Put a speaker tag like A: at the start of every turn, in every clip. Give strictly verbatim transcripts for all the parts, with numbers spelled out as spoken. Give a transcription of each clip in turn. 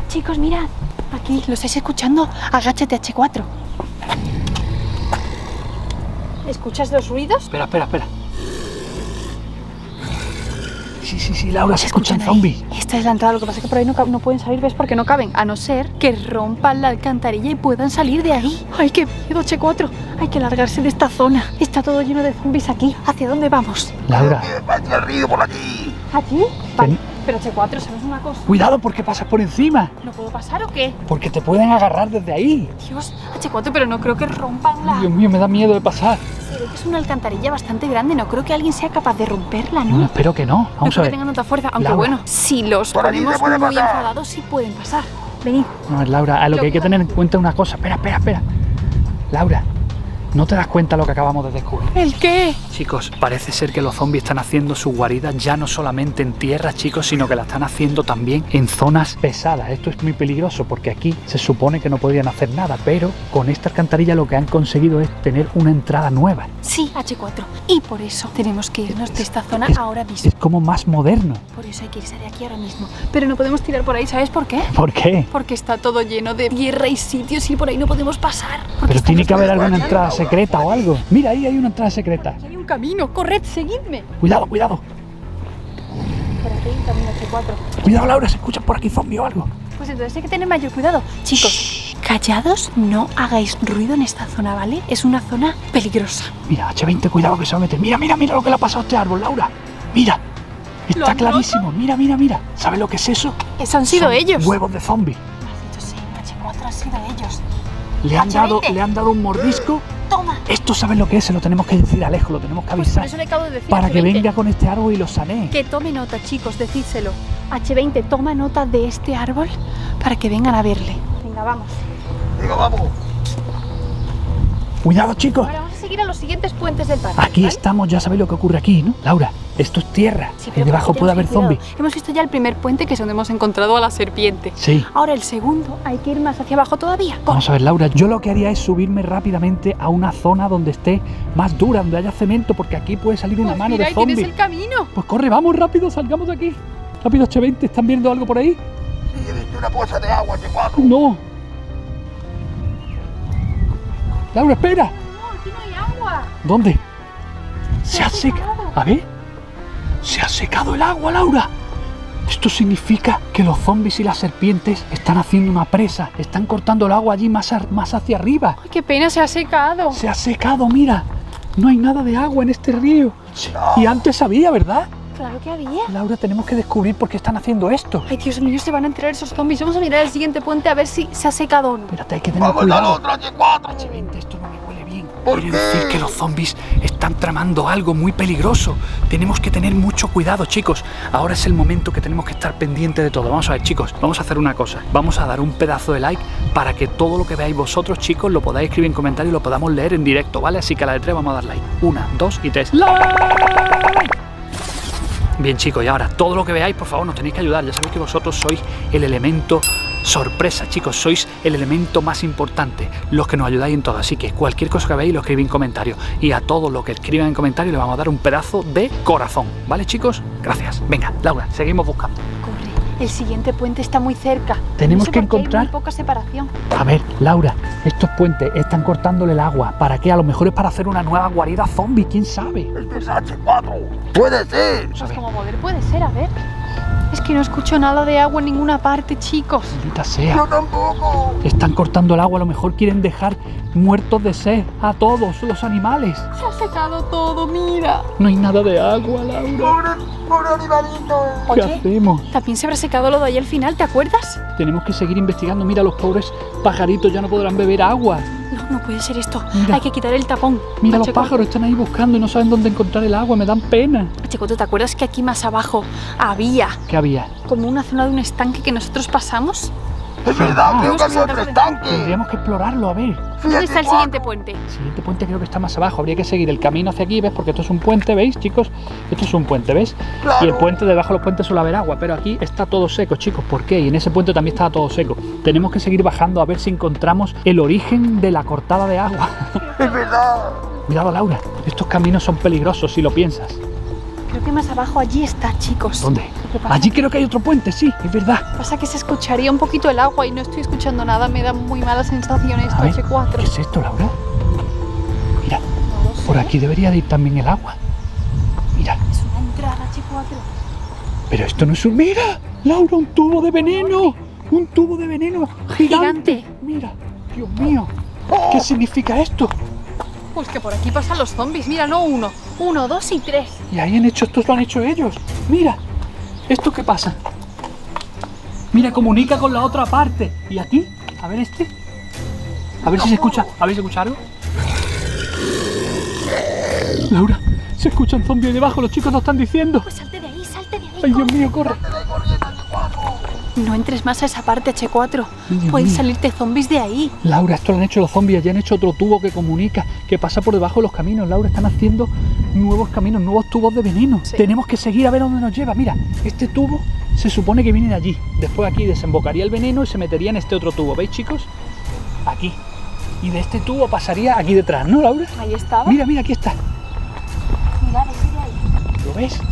A: Chicos, mirad. Aquí, ¿lo estáis escuchando? Agáchate, hache cuatro. ¿Escuchas los ruidos?
B: Espera, espera, espera. Sí, sí, sí, Laura, se escuchan zombies.
A: Esta es la entrada, lo que pasa es que por ahí no, no pueden salir, ¿ves? Porque no caben, a no ser que rompan la alcantarilla y puedan salir de ahí. ¡Ay, qué miedo, hache cuatro! Hay que largarse de esta zona. Está todo lleno de zombies aquí. ¿Hacia dónde vamos?
B: Laura.
C: Hacia el río, por aquí.
A: ¿Aquí? Vale. Pero hache cuatro, ¿sabes una cosa?
B: Cuidado porque pasas por encima.
A: ¿No puedo pasar o qué?
B: Porque te pueden agarrar desde ahí.
A: Dios, hache cuatro, pero no creo que rompan la...
B: Dios mío, me da miedo de pasar.
A: Se ve que es una alcantarilla bastante grande, no creo que alguien sea capaz de romperla, ¿no?
B: No, espero que no. Vamos
A: no
B: a ver.
A: que tengan otra fuerza, aunque
B: Laura.
A: bueno, si los
C: Por aquí
A: ponemos
C: se puede
A: muy
C: pasar.
A: enfadados, sí pueden pasar. Venid.
B: A ver, Laura, a lo que hay que tener en cuenta es una cosa. Espera, espera, espera. Laura, ¿no te das cuenta lo que acabamos de descubrir?
A: ¿El qué?
B: Chicos, parece ser que los zombies están haciendo su guarida ya no solamente en tierra, chicos, sino que la están haciendo también en zonas pesadas. Esto es muy peligroso porque aquí se supone que no podían hacer nada, pero con esta alcantarilla lo que han conseguido es tener una entrada nueva.
A: Sí, hache cuatro. Y por eso tenemos que irnos de esta zona
B: Es-
A: ahora mismo.
B: Es como más moderno.
A: Por eso hay que irse de aquí ahora mismo. Pero no podemos tirar por ahí, ¿sabes por qué?
B: ¿Por qué?
A: Porque está todo lleno de tierra y sitios y por ahí no podemos pasar. Porque
B: Pero
A: estamos
B: tiene que haber
A: todos
B: alguna
A: guardados.
B: entrada secreta o algo. Mira, ahí hay una entrada secreta.
A: Hay un camino, corred, seguidme.
B: Cuidado, cuidado.
A: Por aquí hay un camino hache cuatro.
B: Cuidado, Laura, se escuchan por aquí zombies o algo.
A: Pues entonces hay que tener mayor cuidado. Chicos, callados, no hagáis ruido en esta zona, ¿vale? Es una zona peligrosa.
B: Mira, hache veinte, cuidado que se va a meter. Mira, mira, mira lo que le ha pasado a este árbol, Laura. Mira.
A: ¿Lo
B: Está
A: han
B: clarísimo. Mira, mira, mira. ¿Sabes lo que es eso?
A: Eso han sido
B: Son
A: ellos.
B: Huevos de zombies.
A: Maldito sea, hache cuatro han sido ellos.
B: Le han,
A: Hache
B: dado,
A: veinte.
B: le han dado un mordisco.
A: Toma.
B: Esto, ¿sabes lo que es? Se lo tenemos que decir a Alejo, lo tenemos que
A: Pues por
B: avisar.
A: eso le acabo de decir.
B: Para
A: hache
B: que
A: veinte.
B: venga con este árbol y lo sanee.
A: Que tome nota, chicos, decídselo. hache veinte, toma nota de este árbol para que vengan a verle. Venga, vamos.
C: Venga, vamos.
B: Cuidado, chicos.
A: Ahora vamos a seguir a los siguientes puentes del parque.
B: Aquí
A: ¿vale?
B: estamos, ya sabéis lo que ocurre aquí, ¿no? Laura, esto es tierra.
A: Sí,
B: y
A: pero
B: debajo
A: porque
B: puede
A: tenemos
B: haber
A: que ir,
B: zombies.
A: cuidado. Hemos visto ya el primer puente, que es donde hemos encontrado a la serpiente.
B: Sí.
A: Ahora el segundo, hay que ir más hacia abajo todavía. Corre.
B: Vamos a ver, Laura, yo lo que haría es subirme rápidamente a una zona donde esté más dura, donde haya cemento, porque aquí puede salir una
A: Pues
B: mano
A: mira,
B: de
A: ahí tienes
B: zombie.
A: el camino.
B: Pues corre, vamos rápido, salgamos de aquí. Rápido, hache veinte, ¿están viendo algo por ahí?
C: Sí, he visto una poza de agua, hache cuatro.
B: No. Laura, espera.
A: No, aquí no hay agua.
B: ¿Dónde? Se
A: Se
B: ha
A: ha
B: secado.
A: secado.
B: A ver. Se ha secado el agua, Laura. Esto significa que los zombies y las serpientes están haciendo una presa. Están cortando el agua allí más, ar- más hacia arriba.
A: Ay, qué pena, se ha secado.
B: Se ha secado, mira. No hay nada de agua en este río. Sí. Y antes había, ¿verdad?
A: Claro que había.
B: Laura, tenemos que descubrir por qué están haciendo esto.
A: Ay, Dios mío, se van a enterar esos zombies. Vamos a mirar el siguiente puente a ver si se ha secado o no.
B: Espérate, hay que tener
C: Vamos al
B: cuidado.
C: otro, hache cuatro.
B: hache veinte, esto no me huele bien.
C: ¿Por
B: Quiere
C: qué?
B: decir que los zombies están tramando algo muy peligroso. Tenemos que tener mucho cuidado, chicos. Ahora es el momento que tenemos que estar pendientes de todo. Vamos a ver, chicos, vamos a hacer una cosa. Vamos a dar un pedazo de like para que todo lo que veáis vosotros, chicos, lo podáis escribir en comentarios y lo podamos leer en directo, ¿vale? Así que a la de tres vamos a dar like. Una, dos y tres. ¡Like! Bien, chicos, y ahora todo lo que veáis, por favor, nos tenéis que ayudar. Ya sabéis que vosotros sois el elemento sorpresa, chicos, sois el elemento más importante, los que nos ayudáis en todo. Así que cualquier cosa que veáis lo escribís en comentarios. Y a todos los que escriban en comentarios le vamos a dar un pedazo de corazón. ¿Vale, chicos? Gracias. Venga, Laura, seguimos buscando.
A: Corre, el siguiente puente está muy cerca.
B: Tenemos
A: No sé
B: que
A: por qué hay
B: encontrar-
A: muy poca separación.
B: A ver, Laura, estos puentes están cortándole el agua. ¿Para qué? A lo mejor es para hacer una nueva guarida zombie, quién sabe.
C: Este es hache cuatro. Puede ser.
A: Pues como poder puede ser, a ver. Es que no escucho nada de agua en ninguna parte, chicos.
B: Maldita sea.
C: Yo tampoco.
B: Están cortando el agua, a lo mejor quieren dejar muertos de sed a todos los animales.
A: Se ha secado todo, mira.
B: No hay nada de agua, Laura.
C: Pobre, pobre animalito.
B: ¿Qué
A: Oye.
B: hacemos?
A: También se habrá secado lo de ahí al final, ¿te acuerdas?
B: Tenemos que seguir investigando. Mira, los pobres pajaritos ya no podrán beber agua.
A: No, no puede ser esto.
B: Mira.
A: Hay que quitar el tapón.
B: Mira, los
A: Pacheco,
B: pájaros están ahí buscando y no saben dónde encontrar el agua. Me dan pena.
A: Pacheco, ¿tú te acuerdas que aquí más abajo había
B: ¿Qué había?
A: como una zona de un estanque que nosotros pasamos?
C: Es verdad, creo
A: Tenemos
C: que
A: que
C: había otro
A: saltar por
C: estanque.
B: Tendríamos que explorarlo, a ver.
A: ¿Dónde está el siguiente puente?
B: El siguiente puente creo que está más abajo. Habría que seguir el camino hacia aquí, ¿ves? Porque esto es un puente, ¿veis, chicos? Esto es un puente, ¿ves?
C: Claro.
B: Y el puente, debajo de los puentes suele haber agua, pero aquí está todo seco, chicos. ¿Por qué? Y en ese puente también estaba todo seco. Tenemos que seguir bajando a ver si encontramos el origen de la cortada de agua.
C: Es verdad.
B: Cuidado, Laura. Estos caminos son peligrosos si lo piensas.
A: Creo que más abajo allí está, chicos.
B: ¿Dónde?
A: ¿Qué pasa?
B: Allí creo que hay otro puente, sí, es verdad.
A: Pasa que se escucharía un poquito el agua y no estoy escuchando nada. Me da muy mala sensación esto,
B: A ver,
A: H cuatro.
B: ¿qué es esto, Laura? Mira,
A: No lo sé.
B: por aquí debería de ir también el agua. Mira,
A: Es una entrada, H cuatro.
B: pero esto no es un... ¡Mira! Laura, un tubo de veneno. Un tubo de veneno gigante.
A: Gigante.
B: Mira, Dios mío. ¿Qué significa esto?
A: Pues que por aquí pasan los zombies. Mira, no uno. Uno, dos y tres.
B: Y ahí han hecho, estos lo han hecho ellos. Mira, ¿esto qué pasa? Mira, comunica con la otra parte. ¿Y aquí? A ver este. A ver si se escucha. A ver si se escucha algo. Laura, se escuchan zombies ahí debajo. Los chicos nos están diciendo.
A: Pues salte de ahí, salte de ahí.
B: Ay, Dios
A: corre.
B: mío, corre.
A: No entres más a esa parte, H cuatro.
B: Ay, Dios
A: Pueden
B: mío.
A: salirte zombies de ahí.
B: Laura, esto lo han hecho los zombies. Ya han hecho otro tubo que comunica, que pasa por debajo de los caminos. Laura, están haciendo nuevos caminos, nuevos tubos de veneno.
A: Sí.
B: Tenemos que seguir a ver a dónde nos lleva. Mira, este tubo se supone que viene de allí. Después aquí desembocaría el veneno y se metería en este otro tubo. ¿Veis, chicos? Aquí. Y de este tubo pasaría aquí detrás, ¿no, Laura?
A: Ahí estaba.
B: Mira, mira, aquí está.
A: Mira, ese de ahí.
B: ¿Lo ves?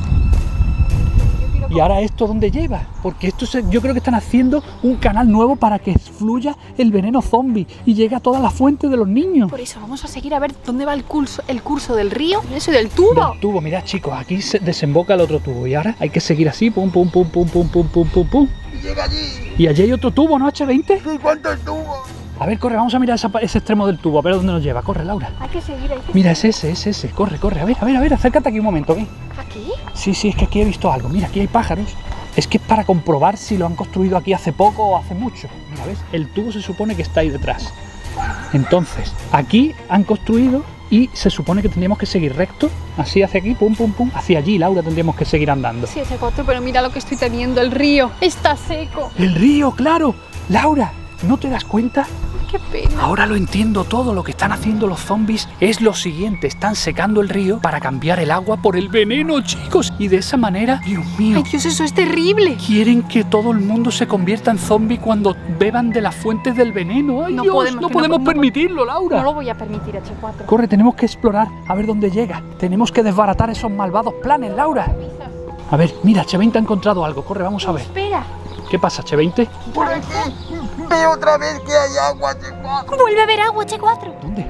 A: Yo quiero
B: Y ahora esto, ¿dónde lleva? Porque esto se- yo creo que están haciendo un canal nuevo para que fluya el veneno zombie y llegue a todas las fuentes de los niños.
A: Por eso vamos a seguir a ver dónde va el curso, el curso del río, eso del tubo.
B: Del tubo, mirad, chicos, aquí se desemboca el otro tubo y ahora hay que seguir así, pum, pum, pum, pum, pum, pum, pum, pum, pum.
C: Y llega allí.
B: Y allí hay otro tubo, ¿no, H veinte?
C: ¿Y cuántos tubos?
B: A ver, corre, vamos a mirar esa pa- ese extremo del tubo, a ver dónde nos lleva. Corre, Laura.
A: Hay que seguir, hay que
B: Mira, es ese, es ese. Corre, corre. A ver, a ver, a ver, acércate aquí un momento, ¿qué?
A: ¿Aquí?
B: Sí, sí, es que aquí he visto algo. Mira, aquí hay pájaros. Es que es para comprobar si lo han construido aquí hace poco o hace mucho. Mira, ¿ves? El tubo se supone que está ahí detrás. Entonces, aquí han construido y se supone que tendríamos que seguir recto, así hacia aquí, pum, pum, pum. Hacia allí, Laura, tendríamos que seguir andando.
A: Sí, H cuatro, pero mira lo que estoy teniendo, el río. Está seco.
B: ¡El río, claro! Laura, ¿no te das cuenta?
A: Qué pena.
B: Ahora lo entiendo todo. Lo que están haciendo los zombies es lo siguiente. Están secando el río para cambiar el agua por el veneno, chicos. Y de esa manera, Dios mío,
A: Ay, Dios, eso es terrible.
B: quieren que todo el mundo se convierta en zombie cuando beban de las fuentes del veneno. ¡Ay,
A: No
B: Dios!
A: podemos,
B: no
A: que no
B: podemos
A: po- no
B: permitirlo, Laura.
A: No lo voy a permitir, H cuatro.
B: Corre, tenemos que explorar a ver dónde llega. Tenemos que desbaratar esos malvados planes, Laura. A ver, mira, H veinte ha encontrado algo. Corre, vamos a ver.
A: Espera.
B: ¿Qué pasa, H veinte?
C: Por aquí veo otra vez que hay agua de cuatro.
A: Vuelve a haber agua, H cuatro.
B: ¿Dónde?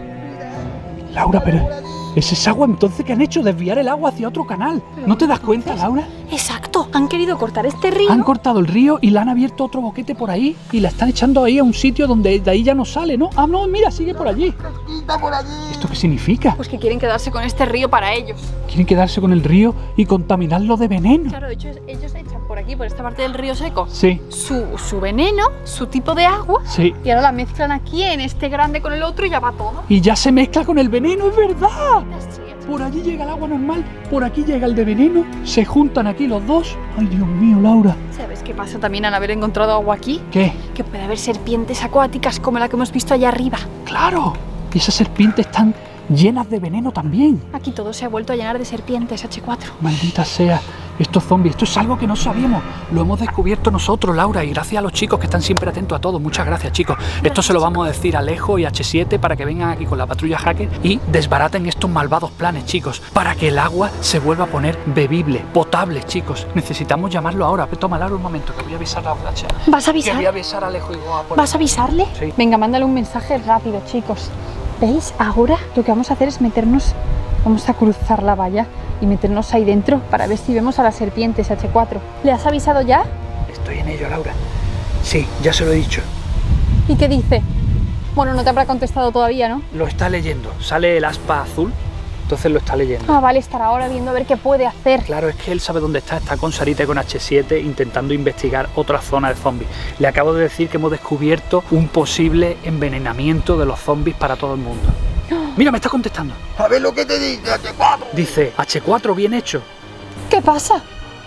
B: Laura, pero ese es agua entonces que han hecho desviar el agua hacia otro canal. ¿No te das cuenta, Laura?
A: Exacto. Han querido cortar este río.
B: Han cortado el río y le han abierto otro boquete por ahí y la están echando ahí a un sitio donde de ahí ya no sale, ¿no? Ah, no, mira, sigue por allí.
C: Quita por allí.
B: ¿Esto qué significa?
A: Pues que quieren quedarse con este río para ellos.
B: Quieren quedarse con el río y contaminarlo de veneno.
A: Claro, de hecho ellos echan por aquí, por esta parte del río seco,
B: Sí,
A: su, su veneno, su tipo de agua,
B: sí.
A: y ahora la mezclan aquí en este grande con el otro y ya va todo.
B: Y ya se mezcla con el veneno, es verdad.
A: Sí,
B: Por allí llega el agua normal, por aquí llega el de veneno, se juntan aquí los dos. Ay, Dios mío, Laura.
A: ¿Sabes qué pasa también al haber encontrado agua aquí?
B: ¿Qué?
A: Que puede haber serpientes acuáticas como la que hemos visto allá arriba.
B: ¡Claro! Y esas serpientes están llenas de veneno también.
A: Aquí todo se ha vuelto a llenar de serpientes, H cuatro.
B: Maldita sea, estos zombies, esto es algo que no sabíamos. Lo hemos descubierto nosotros, Laura, y gracias a los chicos que están siempre atentos a todo. Muchas gracias, chicos. Esto se lo vamos a decir a Alejo y a H siete para que vengan aquí con la patrulla hacker y desbaraten estos malvados planes, chicos, para que el agua se vuelva a poner bebible, potable, chicos. Necesitamos llamarlo ahora. Toma, Laura, un momento, que voy a avisar a Laura.
A: ¿Vas a
B: Que voy a
A: avisar?
B: avisar a Alejo y voy a poner-
A: ¿Vas a avisarle?
B: Sí.
A: Venga, mándale un mensaje rápido, chicos. ¿Veis? Ahora lo que vamos a hacer es meternos, vamos a cruzar la valla y meternos ahí dentro para ver si vemos a las serpientes, H cuatro. ¿Le has avisado ya?
B: Estoy en ello, Laura. Sí, ya se lo he dicho.
A: ¿Y qué dice? Bueno, no te habrá contestado todavía, ¿no?
B: Lo está leyendo. Sale el aspa azul, entonces lo está leyendo.
A: Ah, vale, estará ahora viendo a ver qué puede hacer.
B: Claro, es que él sabe dónde está, está con Sarita y con H siete intentando investigar otra zona de zombies. Le acabo de decir que hemos descubierto un posible envenenamiento de los zombies para todo el mundo. Mira, me está contestando.
C: A ver lo que te dice, H cuatro.
B: Dice, H cuatro, bien hecho.
A: ¿Qué pasa?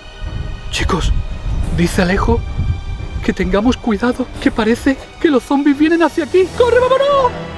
B: Chicos, dice Alejo que tengamos cuidado, que parece que los zombies vienen hacia aquí. ¡Corre, vámonos!